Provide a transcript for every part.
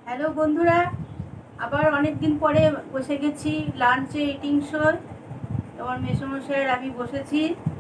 Hello বন্ধুরা, আবার অনেক দিন পরে বসে গেছি লাঞ্চে ইটিং শো। তোমার মেসমশাইয়ের আমি বসেছি।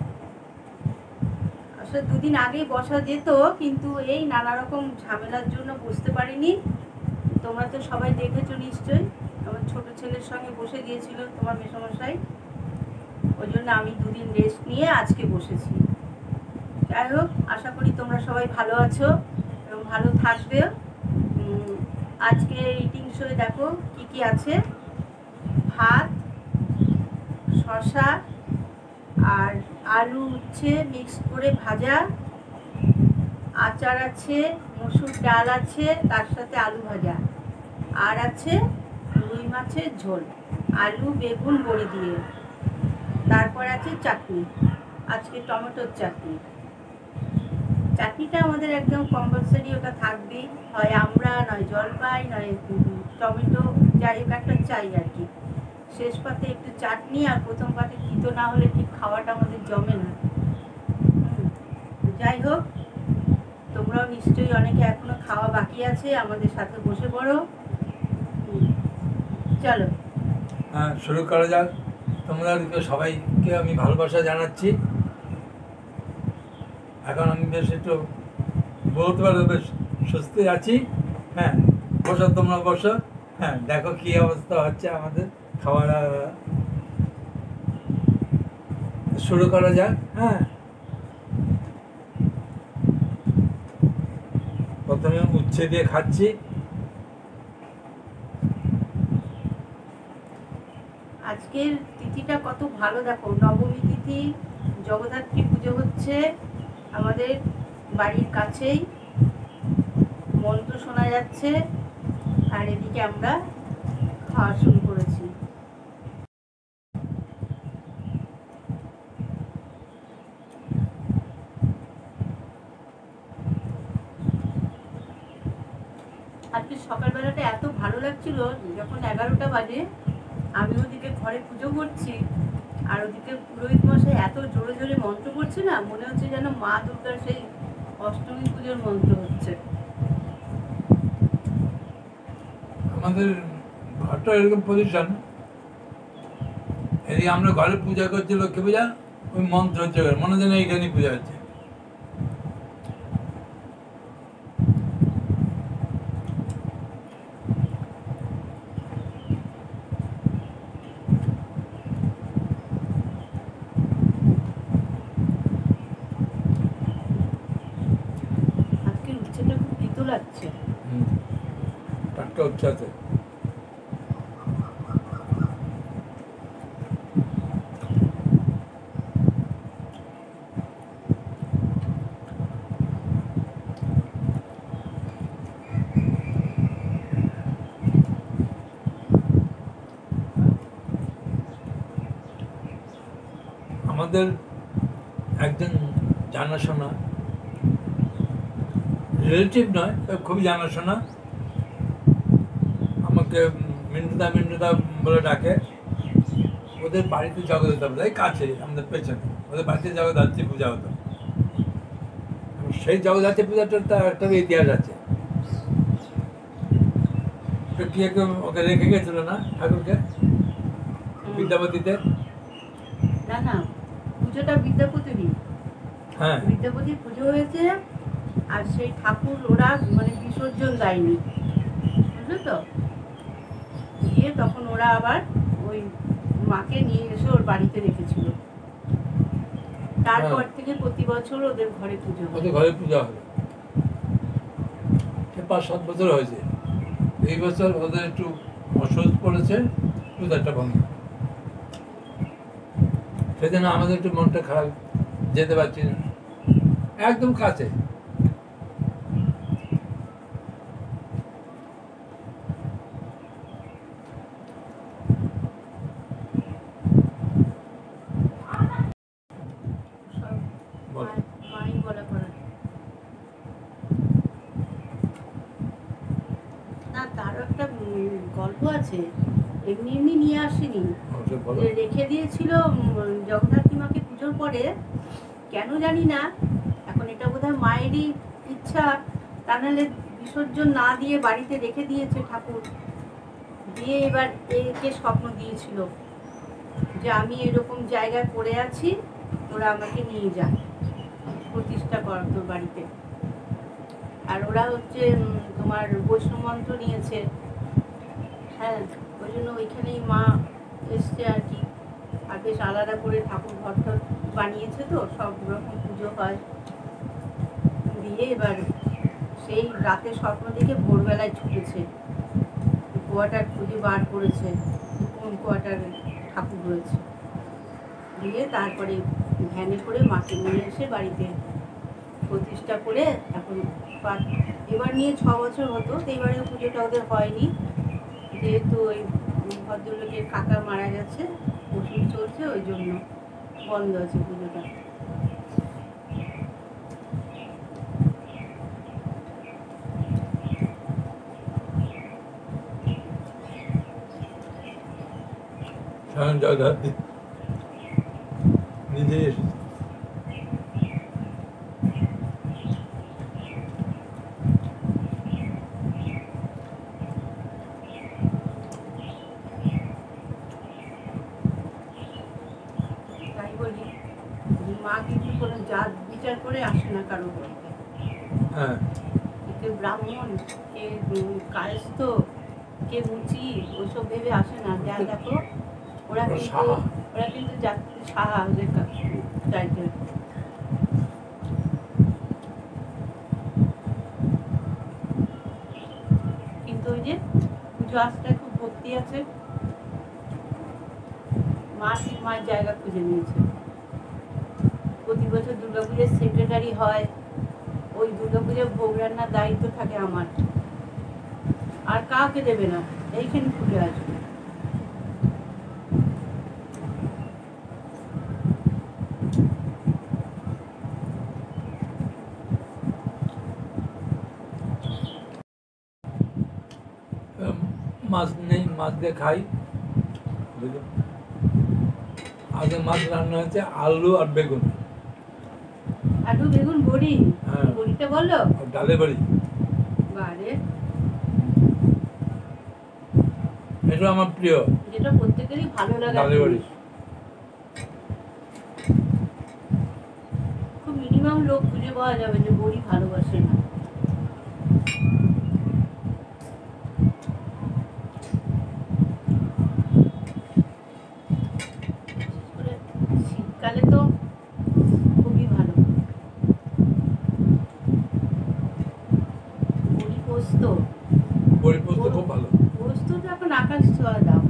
আসলে দুদিন আগেই বসা যেত, কিন্তু এই নানা রকম ঝামেলার জন্য বসতে পারিনি। তোমরা তো সবাই দেখেছো নিশ্চয়ই, আমার ছোট ছেলের সঙ্গে বসে গিয়েছিল তোমার মেসমশাই। ওই জন্য আমি দুদিন রেস্ট নিয়ে আজকে বসেছি। যাই হোক, আশা করি তোমরা সবাই ভালো আছো এবং ভালো থাকবে। আজকে ইটিং শোয়ে দেখো কি কি আছে। ভাত, শসা আর আলু উচ্ছে মিক্স করে ভাজা, আচার আছে, মসুর ডাল আছে, তার সাথে আলু ভাজা, আর আছে রুই মাছের ঝোল, আলু বেগুন বড়ি দিয়ে। তারপর আছে চাটনি, আজকে টমেটোর চাটনি। চাটনিটা আমাদের একদম কম্পালসারি, ওটা থাকবেই। হয় আমরা, নয় জলপাই, নয় টমেটো, যাই হোক একটা চাই আর কি। শেষ পাতে একটু চাটনি আর প্রথম পাতে তিতো না হলে ঠিক খাওয়াটা আমাদের জমে না। যাই হোক, তোমরাও নিশ্চয়ই অনেকে এখনো খাওয়া বাকি আছে, আমাদের সাথে বসে পড়ো। চলো হ্যাঁ, শুরু করা যাক। তোমাদেরকে সবাইকে আমি ভালোবাসা জানাচ্ছি। এখন আমি বেশ একটু বলতে পারবো, বেশ সুস্থ আছি। হ্যাঁ, বসো, তোমরা বসো। হ্যাঁ, দেখো কি অবস্থা হচ্ছে আমাদের খাওয়া দাওয়া। শুরু করা যাক। হ্যাঁ, প্রথমে উচ্ছে দিয়ে খাচ্ছি। আজকের তিথিটা কত ভালো, দেখো নবমী তিথি, জগদ্ধাত্রী পুজো হচ্ছে আমাদের বাড়ির কাছেই, মন্ত্র শোনা যাচ্ছে, আর এদিকে আমরা খাওয়া শুরু করেছি। আজকে সকালবেলাটা এত ভালো লাগছিল, যখন 11টা বাজে আমি ওদিকে ঘরে পুজো করছি আর ওদিকে পুরোহিত মশাই এত জোরে জোরে মন্ত্র করছে না, মনে হচ্ছে যেন মা দুর্গার সেই অষ্টমী পুজোর মন্ত্র হচ্ছে। আমাদের ঘরটা এরকম পজিশন, এদিকে আমরা ঘরে পূজা করছি, লক্ষ্মী পূজা, ওই মন্ত্র হচ্ছে, মনে যেন এইখানেই পূজা হচ্ছে। আজকের উচ্ছেটা খুব তিতো লাগছে। টাটকা উচ্ছে আছে। আমাদের একজন জানাশোনা রিলেটিভ নয়, খুবই জানাশোনা, আমাকে মিন্টুদা মিন্টুদা বলে ডাকে। ওদের বাড়িতে জগদ্ধাত্রী পূজা, এই কাছে আমাদের পেছনে, ওদের বাড়িতে জগদ্ধাত্রী পূজা হতো। সেই জগদ্ধাত্রী পূজাটার তার একটা ইতিহাস আছে। কি একদম ওকে রেখে গেছিল না ঠাকুরকে বিদ্যাপতিতে? না না, পুজোটা বিদ্যাপতিরই। হ্যাঁ, বিদ্যাপতির পুজো হয়েছে, আর সেই ঠাকুর ওরা মানে বিসর্জন দেয়নি, বুঝলো তো? দিয়ে তখন ওরা আবার ওই মাকে নিয়ে এসে ওর বাড়িতে রেখেছিল। তারপর থেকে প্রতি বছর ওদের ঘরে পুজো হয়। ওদের ঘরে পূজা হবে। 5-7 বছর হয়েছে। এই বছর ওদের একটু অসুস্থ পড়েছে, পূজাটা বন্ধ। সেজন্য আমাদের একটু মনটা খারাপ, যেতে পারছি না। একদম কাছে। মাই বলা করা না, তারও একটা গল্প আছে, এমনি এমনি নিয়ে আসেনি, রেখে দিয়েছিল জগদ্ধাত্রী মাকে পুজোর পরে, কেন জানি না। এখন এটা বোধহয় মায়েরই ইচ্ছা, তা নাহলে বিসর্জন না দিয়ে বাড়িতে রেখে দিয়েছে ঠাকুর, দিয়ে এবার একে স্বপ্ন দিয়েছিল যে আমি এরকম জায়গায় পড়ে আছি, ওরা আমাকে নিয়ে যায়, প্রতিষ্ঠা কর তোর বাড়িতে। আর ওরা হচ্ছে তোমার বৈষ্ণব মন্ত্র নিয়েছে, হ্যাঁ, ওই জন্য ওইখানেই মা এসছে আর কি। আর বেশ আলাদা করে ঠাকুর ঘরটা বানিয়েছে, তো সব রকম পুজো হয়। দিয়ে এবার সেই রাতে স্বপ্ন দেখে ভোরবেলায় ছুটেছে, কোয়ার্টার খুঁজে বার করেছে কোন কোয়ার্টারে ঠাকুর রয়েছে। দিয়ে তারপরে ভ্যানে করে মাকে নিয়ে এসে বাড়িতে প্রতিষ্ঠা করে এখন এবার নিয়ে 6 বছর হতো, তো এবারে পুজোটা ওদের হয়নি, যেহেতু ওই ভদ্রলোকের কাকা মারা গেছে, ওষুধ চলছে, ওই জন্য বন্ধ আছে পুজোটা। নিজে এসেছে। তাই বলি, মা কিন্তু কোনো জাত বিচার করে আসে না কারো বাড়িতে। হ্যাঁ, কে ব্রাহ্মণ, কে কায়স্থ, কে মুচি, ওইসব ভেবে আসে না। যা দেখো ওরা কিন্তু সাহা ওদের টাইটেল। কিন্তু ওই যে পুজো আজটায় খুব ভক্তি আছে, মা ঠিক মায়ের জায়গা খুঁজে নিয়েছে। প্রতি বছর দুর্গাপুজোর সেক্রেটারি হয়, ওই দুর্গাপুজোর ভোগ রান্নার দায়িত্ব থাকে আমার, আর কাউকে দেবে না, এইখানে ফুটে আসবে। মাছ নেই, মাছ দিয়ে খাই। আগে মাছ রান্না হয়েছে আলু আর বেগুন। আলু বেগুন বড়ি, হ্যাঁ, বড়িটা বলো, ডালে বড়ি, বারে এটা আমার প্রিয়, যেটা প্রত্যেকেরই ভালো লাগে। ডালে বড়ি খুব মিনিমাম লোক খুঁজে পাওয়া যাবে যে বড়ি ভালোবাসে না। শীতকালে তো খুবই ভালো বড়ি পোস্ত। বড়ি পোস্ত খুব ভালো। পোস্ত তো এখন আকাশ ছোঁয়া দাম।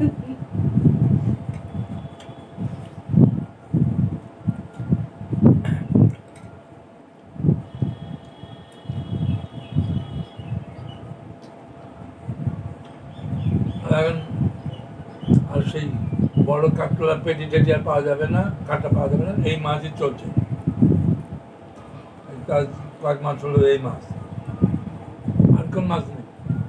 এখন আর সেই বড় কাঁকড়া পেটি টেটি আর পাওয়া যাবে না, কাঁটা পাওয়া যাবে না, এই মাছই চলছে। তার কয়েক মাছ হলো এই মাছ, আর কোন মাছ নেই।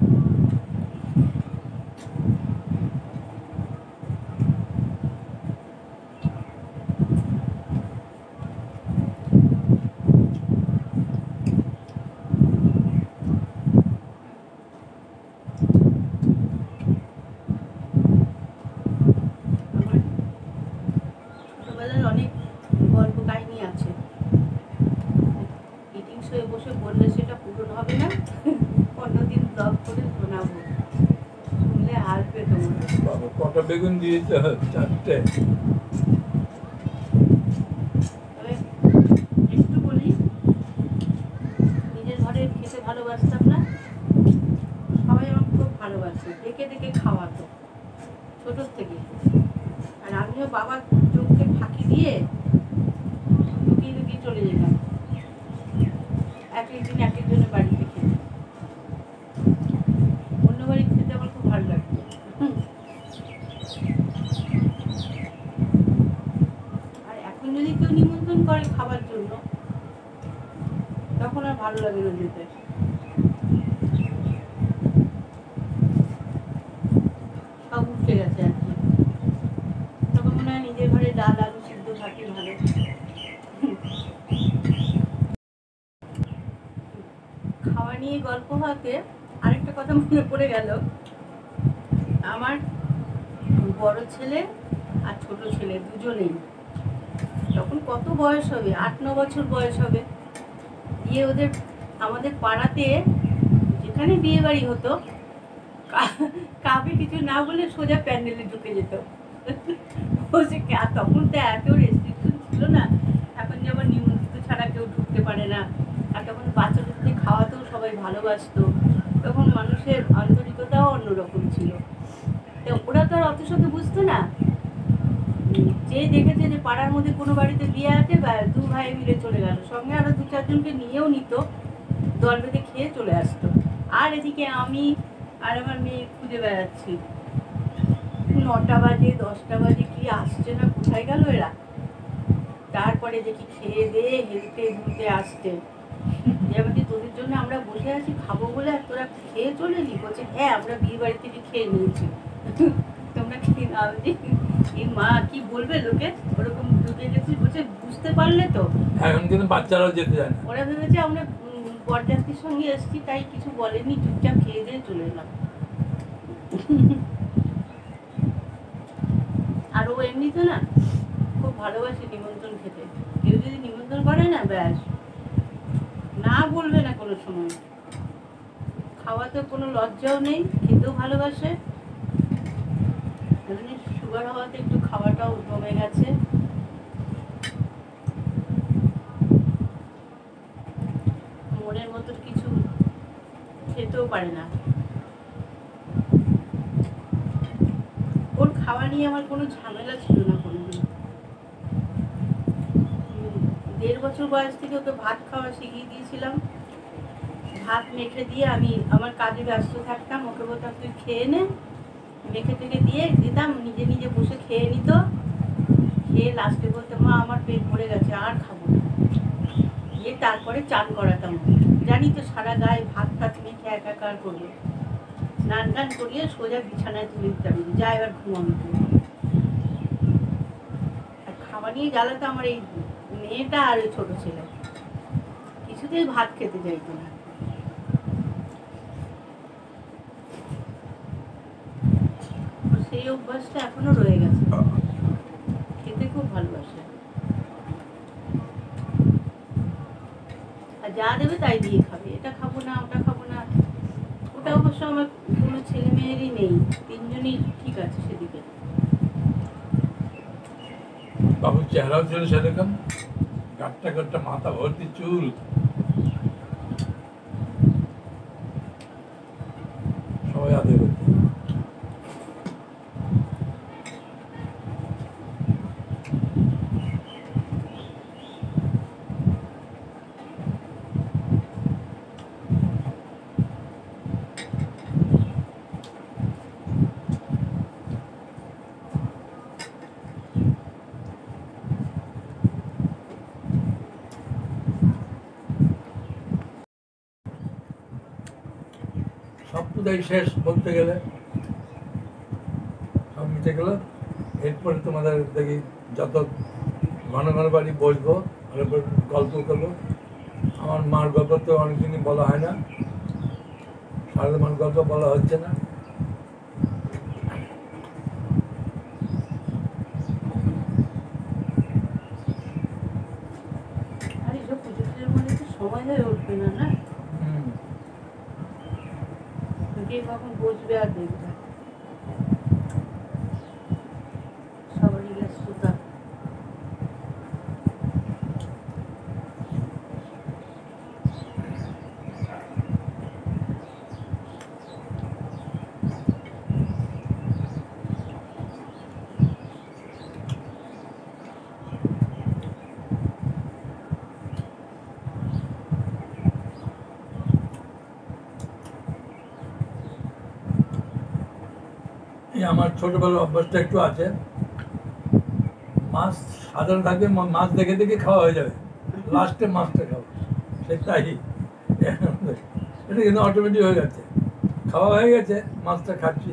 ছোটবেলার অনেক গল্প কাহিনী আছে, মিটিং শোয়ে বসে বললে সেটা পূরণ হবে না, অন্যদিন ব্লগ করে শোনাবো, শুনলে হাসবে তোমরা। বাবা, কটা বেগুন দিয়েছে? 4টে। তবে একটু বলি, নিজের ঘরে খেতে ভালোবাসতাম না, সবাই আমাকে খুব ভালোবাসে, দেখে দেখে খাওয়াতো ছোটোর থেকে। আর আমিও বাবার চোখকে ফাঁকি দিয়ে লুকিয়ে লুকিয়ে চলে যেতাম এক একদিন এক একজনের বাড়িতে খেতে। অন্য বাড়ি খেতে আমার খুব ভালো লাগতো। আর এখন যদি কেউ নিমন্ত্রণ করে খাবার জন্য, তখন আর ভালো লাগে না যেতে। সব উঠে গেছে আর কি, তখন মনে হয় নিজের ঘরে ডাল আলু সিদ্ধ থাকে ভালো। খাওয়া নিয়ে গল্প হতে আরেকটা কথা মনে পড়ে গেল। আমার বড় ছেলে আর ছোট ছেলে দুজনেই তখন কত বয়স হবে, 8-9 বছর বয়স হবে। দিয়ে ওদের আমাদের পাড়াতে যেখানে বিয়ে বাড়ি হতো কাউকে কিছু না বলে সোজা প্যান্ডেলে ঢুকে যেত। তখন তো এত রেস্ট্রিকশন ছিল না, এখন যেমন নিমন্ত্রিত ছাড়া কেউ ঢুকতে পারে না। আর তখন বাচ্চাদের খাওয়াতেও সবাই ভালোবাসতো, তখন মানুষের আন্তরিকতাও অন্যরকম ছিল। তো ওরা তো আর অত শত বুঝতো না। যে দেখেছে যে পাড়ার মধ্যে কোনো বাড়িতে বিয়ে আছে, বা 2 ভাই মিলে চলে গেল, সঙ্গে আরো 2-4 জনকে নিয়েও নিত, দল বেঁধে খেয়ে চলে আসতো। আর এদিকে আমি আর আমার মেয়ে খুঁজে বেড়াচ্ছি, 9টা বাজে 10টা বাজে, কি আসছে না, কোথায় গেল এরা। তারপরে দেখি খেয়ে দিয়ে হেলতে ধুতে আসছে। যেমন তোদের জন্য আমরা বসে আছি খাবো বলে, আর তোরা খেয়ে চলে এলি। বলছে হ্যাঁ, আমরা বিয়ে বাড়ি থেকে খেয়ে নিয়েছি। তোমরা খেয়ে নাও। এই মা কি বলবে লোকে, ওরকম ঢুকে গেছি। বলছে বুঝতে পারলে তো, এখন কিন্তু বাচ্চারাও যেতে যায় না। ওরা ভেবেছে আমরা বরযাত্রীর সঙ্গে এসেছি, তাই কিছু বলেনি, চুপচাপ খেয়ে দিয়ে চলে এলাম। আর ও এমনিতে না খুব ভালোবাসে নিমন্ত্রণ খেতে। কেউ যদি নিমন্ত্রণ করে না, ব্যাস না বলবে না কোনো সময়। খাওয়াতে কোনো লজ্জাও নেই, খেতেও ভালোবাসে। সুগার হওয়াতে একটু খাওয়াটাও কমে গেছে। মনের মতো কিছু খেতেও পারে না। ওর খাওয়া নিয়ে আমার কোনো ঝামেলা ছিল না কোনোদিন। 1.5 বছর বয়স থেকে ওকে ভাত খাওয়া শিখিয়ে দিয়েছিলাম। ভাত মেখে দিয়ে আমি আমার কাজে ব্যস্ত থাকতাম, ওকে বলতাম তুই খেয়ে নে, মেখে থেকে দিয়ে দিতাম, নিজে নিজে বসে খেয়ে নিত। খেয়ে লাস্টে বলতো মা আমার পেট ভরে গেছে, আর খাবো না। দিয়ে তারপরে চান করাতাম। জানি তো সারা গায়ে ভাত টাত মেখে একাকার করবে। স্নান টান করিয়ে সোজা বিছানায় তুলে দিতাম, যা এবার ঘুমানো। আর খাওয়া নিয়ে জ্বালাতো আমার এই মেয়েটা আর ওই ছোট ছেলে, কিছুতেই ভাত খেতে চাইতো না। সেই অভ্যাসটা এখনো রয়ে গেছে, খেতে খুব ভালোবাসে। আর যা দেবে তাই দিয়ে খাবে, এটা খাবো না ওটা খাবো না। ওটা অবশ্য আমার কোনো ছেলে মেয়েরই নেই, 3জনই ঠিক আছে সেদিকে। বাবুর চেহারাও ছিল সেরকম, গাট্টা গাট্টা, মাথা ভর্তি চুল, সবাই আদর করত। সব পূজাই শেষ বলতে গেলে, সব মিটে গেল। এরপরে তোমাদের দেখি যত ঘন ঘন বাড়ি বসবো, এরপর গল্প করবো। আমার মার গল্প তো অনেকদিনই বলা হয় না, সারদা মার গল্প বলা হচ্ছে না। আর এইসব পুজো টুজোর মধ্যে তো সময় হয়ে উঠবে না, না কে কখন বসবে আর দেখবে, সবারই ব্যস্ততা। আমার ছোটবেলার অভ্যাসটা একটু আছে, মাছ সাধারণ থাকবে, মাছ দেখে দেখে খাওয়া হয়ে যাবে, লাস্টে মাছটা খাবো, সেটাই। এটা কিন্তু অটোমেটিক হয়ে গেছে, খাওয়া হয়ে গেছে, মাছটা খাচ্ছি।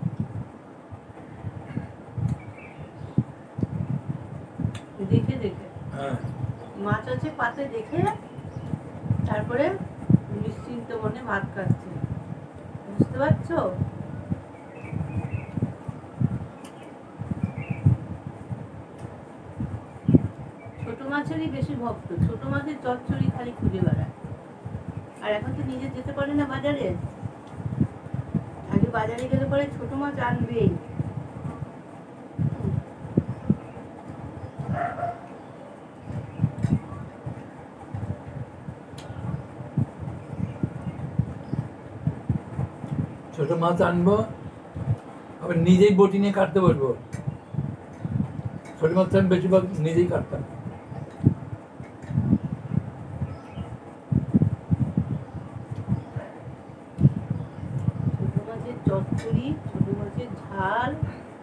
দেখে দেখে হ্যাঁ, মাছ আছে পাতে দেখে, তারপরে নিশ্চিন্ত মনে ভাত খাচ্ছে, বুঝতে পারছো? ছোট মাছেরই বেশি ভক্ত, ছোট মাছের চচ্চড়ি খালি খুঁজে বেড়ায়। আর এখন তো নিজে যেতে পারে না বাজারে, আগে বাজারে গেলে পরে ছোট মাছ আনবেই। ছোট মাছ আনবো, আবার নিজেই বটি নিয়ে কাটতে বসবো। ছোট মাছ আমি বেশিরভাগ নিজেই কাটতাম। ছোট মাছের চচ্চড়ি, ছোট মাছের ঝাল,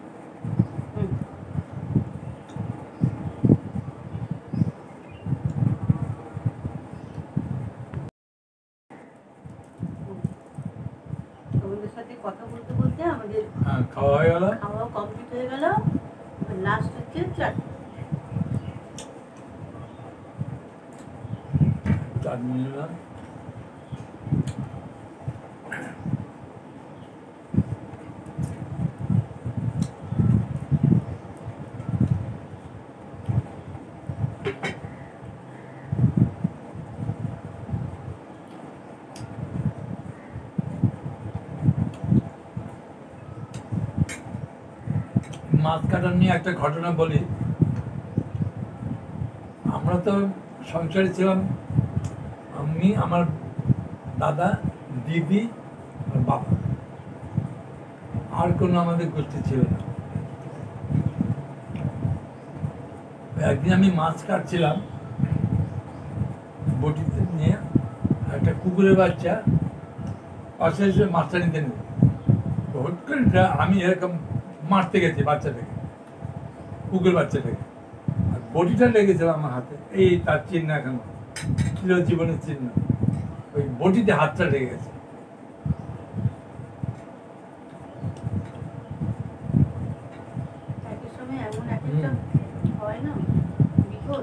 তোমাদের সাথে কথা বলতে বলতে আমাদের খাওয়া হয়ে গেল, খাওয়া কমপ্লিট হয়ে গেল। লাস্ট হচ্ছে চাটনি নিলাম। মাছ কাটার নিয়ে একটা ঘটনা বলি। আমরা তো সংসারে ছিলাম, আমি, আমার দাদা, দিদি আর বাবা, আর কোনো আমাদের গোষ্ঠী ছিল না। একদিন আমি মাছ কাটছিলাম বটিতে নিয়ে, একটা কুকুরের বাচ্চা পাশে এসে মাছটা নিতে নিল। হুট করে আমি এরকম মারতে গেছি বাচ্চাটাকে, কুকুর বাচ্চাটাকে, আর বটিটা লেগেছিল আমার হাতে। এই তার চিহ্ন এখনো, চির জীবনের চিহ্ন, ওই বটিতে হাতটা লেগে গেছে। একের সময় এমন একটা হয় না বিপদ।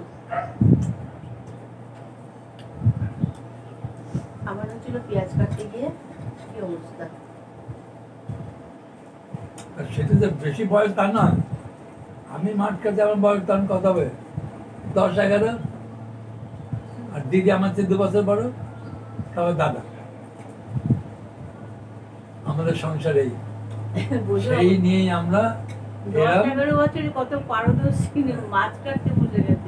আমার হচ্ছিল পেঁয়াজ কাটতে গিয়ে কি অবস্থা। আর সেটা যে বেশি বয়স তা না, আমি মাঠ কাছে আমার বয়স তখন কত হবে, 10-11, আর দিদি আমার চেয়ে 2 বছর বড়, তারপর দাদা। আমাদের সংসারেই সেই নিয়েই আমরা 10-11 বছরে কত পারদর্শী মাছ কাটতে বুঝে গেছে।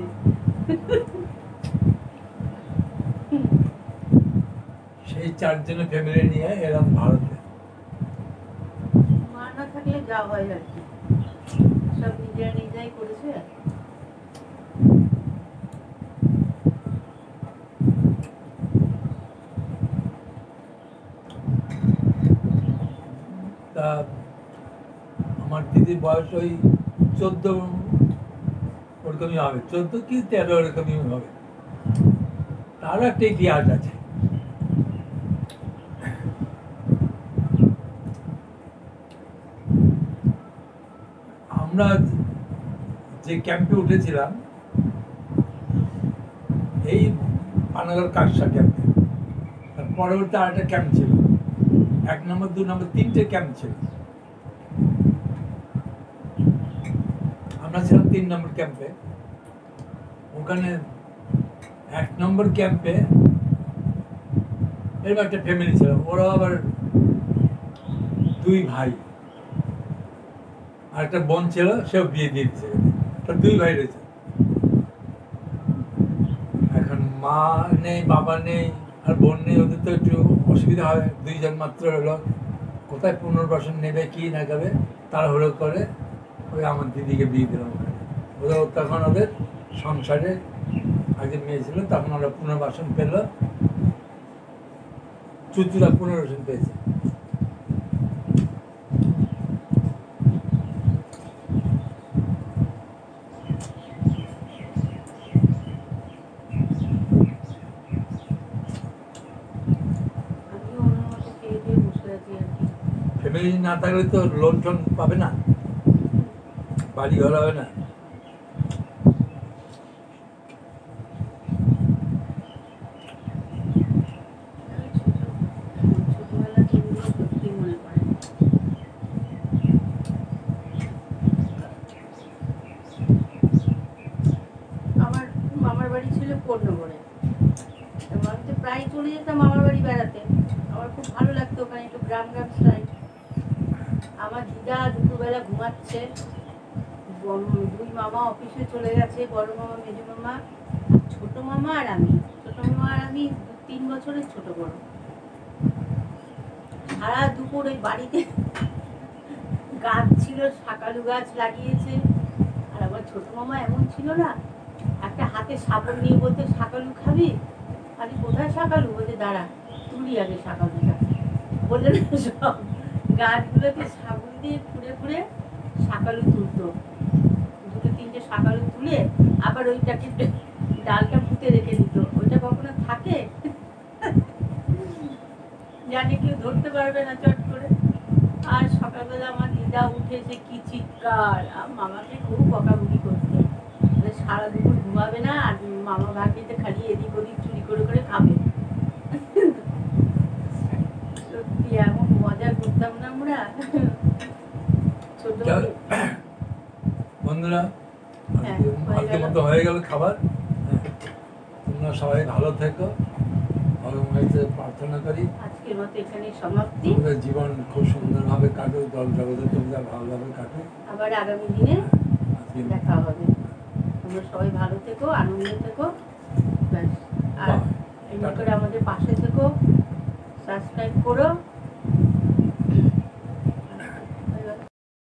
সেই 4 জনের ফ্যামিলি নিয়ে এলাম ভারতে। মা না থাকলে যা হয় আর কি, সব নিজেরা নিজেরাই করেছে। তা আমার দিদির বয়স ওই 14 ওরকমই হবে, 14 কি 13 ওরকমই হবে। তারও একটা ইতিহাস আছে। আমরা যে ক্যাম্পে উঠেছিলাম, এই পানাগড় কাকসা ক্যাম্পে, তার পরবর্তী আর একটা ক্যাম্প ছিল, 1 নম্বর 2 নম্বর 3টে ক্যাম্প ছিল। আমরা ছিলাম 3 নম্বর ক্যাম্পে। ওখানে 1 নম্বর ক্যাম্পে এরকম একটা ফ্যামিলি ছিল, ওরা আবার 2 ভাই, আর একটা বোন ছিল, সেও বিয়ে দিয়ে দিচ্ছে। 2 ভাই রয়েছে। এখন মা নেই, বাবা নেই, আর বোন নেই, ওদের তো একটু অসুবিধা হয়। 2 জন মাত্র হলো, কোথায় পুনর্বাসন নেবে কি না যাবে, তাড়াহুড়ো করে ওই আমার দিদিকে বিয়ে দিলাম ওখানে। ওদের তখন ওদের সংসারে আগে মেয়ে ছিল, তখন ওরা পুনর্বাসন পেল, চুচুরা পুনর্বাসন পেয়েছে। ফ্যামিলি না থাকলে তো লোন টোন পাবে না, বাড়ি ঘর হবে না। প্রায় চলে যেতাম মামার বাড়ি বেড়াতে। আমার খুব ভালো লাগতো ওখানে, একটু গ্রাম গ্রাম স্টাইল। আমার দিদা দুপুরবেলা ঘুমাচ্ছে, দুই মামা অফিসে চলে গেছে, বড় মামা মেজো মামা, ছোট মামা আর আমি। ছোট মামা আর আমি 3 বছরের ছোট বড়। সারা দুপুর ওই বাড়িতে গাছ ছিল, শাকালু গাছ লাগিয়েছে। আর আমার ছোট মামা এমন ছিল না, একটা হাতে শাবল নিয়ে বলতে শাকালু খাবি? আমি কোথায় শাকালু? বলতে দাঁড়া তুলি আগে শাকালুটা। বললে না সব গাছগুলোকে শাবল দিয়ে খুঁড়ে খুঁড়ে শাকালু তুলতো। 2-3টে শাকালু তুলে আবার ওইটাকে ডালটা পুঁতে রেখে দিত। ওইটা কখনো থাকে জানি কেউ ধরতে পারবে না চট করে। আর সকালবেলা আমার দিদা উঠে যে কি চিৎকার, মামাকে খুব বকাবকি করতো, সারা দুপুর ঘুমাবে না, আর মামা ভাগ্নিতে খালি এদিক ওদিক চুরি করে করে খাবে। সত্যি এমন মজা করতাম না আমরা ছোট। বন্ধুরা, হ্যাঁ, আজকের মতো হয়ে গেল খাবার। তোমরা সবাই ভালো থেকো, ভগবানের কাছে প্রার্থনা করি আজকের মতো এখানে সমাপ্তি। তোমাদের জীবন খুব সুন্দরভাবে কাটুক, দল জগতে তোমরা ভালোভাবে কাটুক। আবার আগামী দিনে আজকে দেখা হবে। তোমরা সবাই ভালো থেকো, আনন্দে থেকো, ব্যাস। আর এমনি করে আমাদের পাশে থেকো, সাবস্ক্রাইব করো।